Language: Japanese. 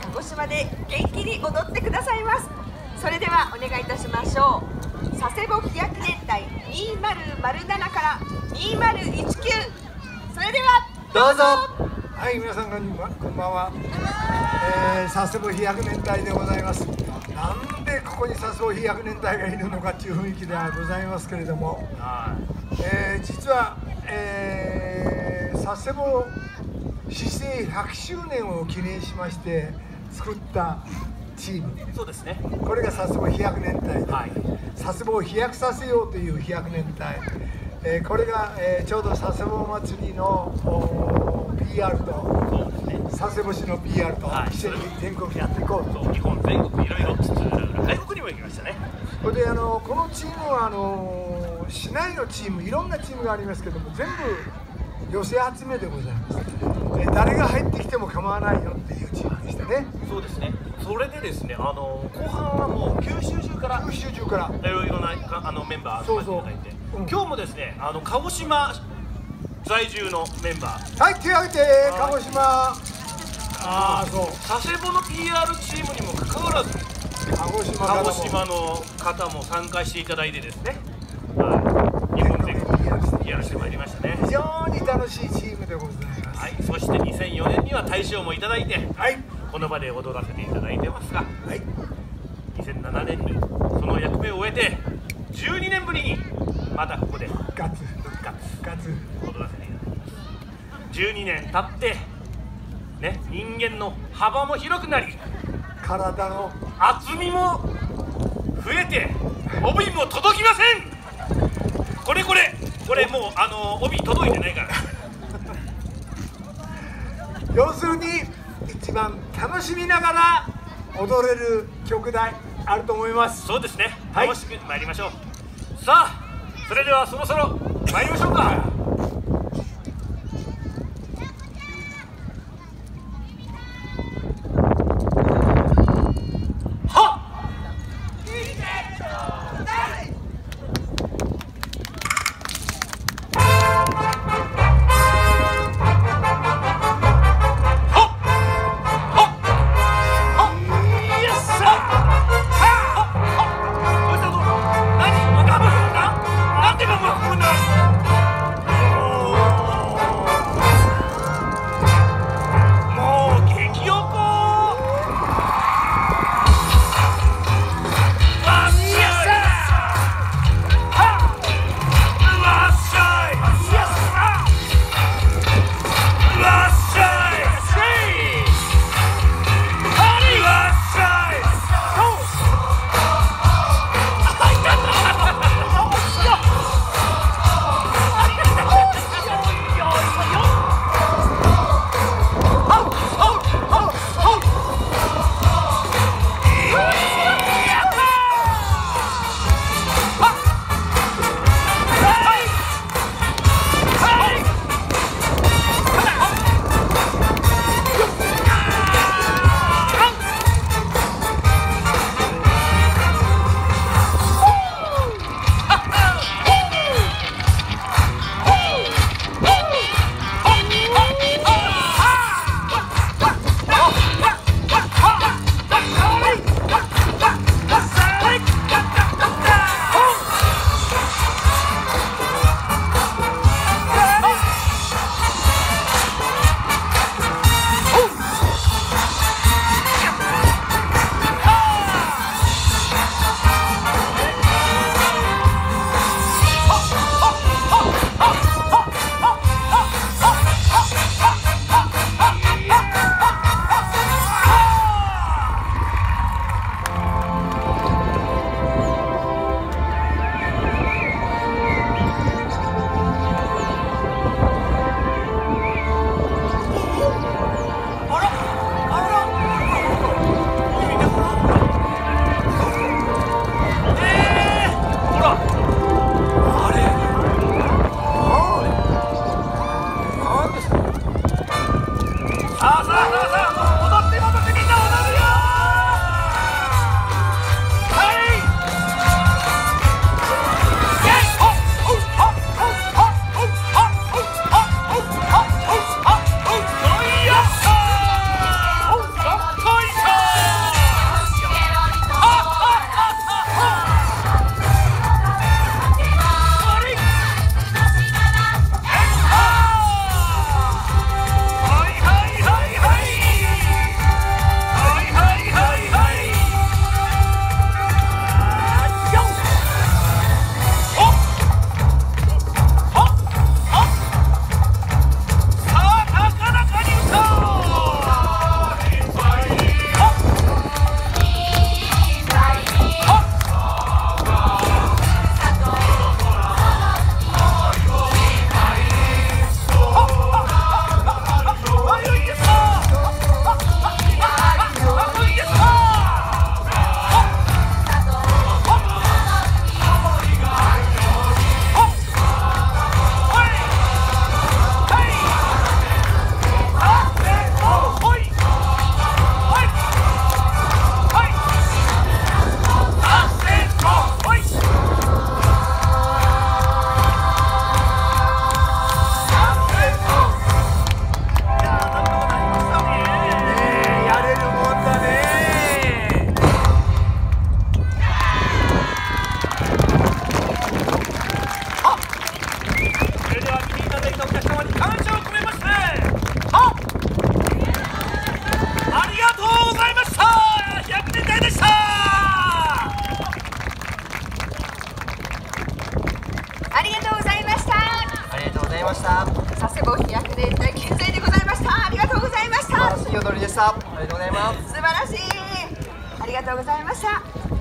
鹿児島で元気に踊ってくださいます。それではお願いいたしましょう。佐世保飛躍年代2007から2019、それではどうぞ。はい、皆さんこんばんは。佐世保飛躍年代でございます。なんでここに佐世保飛躍年代がいるのかっていう雰囲気ではございますけれども、実は、佐世保市政100周年を記念しまして作ったチーム、 そうですね、 これが佐世保飛躍年隊で、 はい、 佐世保を飛躍させようという飛躍年隊、これが、ちょうど佐世保祭りのPR と、 そうですね、 佐世保市の PR と一緒に全国にやっていこうと。 日本全国いろいろ外国にも行きましたね。 それでこのチームは市内のチーム、いろんなチームがありますけども、全部寄せ集めでございます。誰が入ってきても構わないよっていうチームでしたね。 そうですね。それでですね、後半はもう九州中からいろいろなメンバー集まっていただいて、今日もですね、鹿児島在住のメンバー、 はい、手を挙げて、鹿児島、そう佐世保の PR チームにもかかわらず鹿児島の方も参加していただいてですね、日本全国 PR してまいりましたね。 非常に楽しいチームでございます。 はい、そして2004年には大賞もいただいて、 はい、 この場で踊らせていただいてますが、 はい、 2007年にその役目を終えて12年ぶりにまたここでガツ踊らせていただきます。12年経ってね、人間の幅も広くなり、 体の厚みも増えて、帯も届きません。これもう帯届いてないから要するに一番楽しみながら踊れる曲題あると思います。 そうですね、 はい、 楽しく参りましょう。さあ、それではそろそろ参りましょうか。 いい踊りでした。ありがとうございます。 素晴らしい。ありがとうございました。